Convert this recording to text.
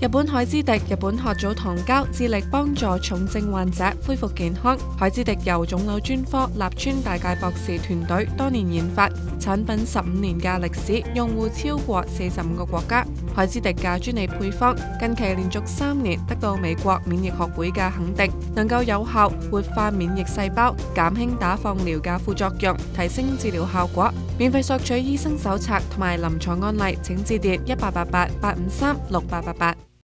日本海之迪日本學組糖膠致力幫助重症患者恢復健康。海之迪由腫瘤專科立川大介博士團隊多年研發，產品15年嘅歷史，用戶超過45個國家。海之迪嘅專利配方近期連續3年得到美國免疫學會嘅肯定，能夠有效活化免疫細胞，減輕打放療嘅副作用，提升治療效果。免費索取醫生手冊同埋臨床案例，請致電1888-853-6888。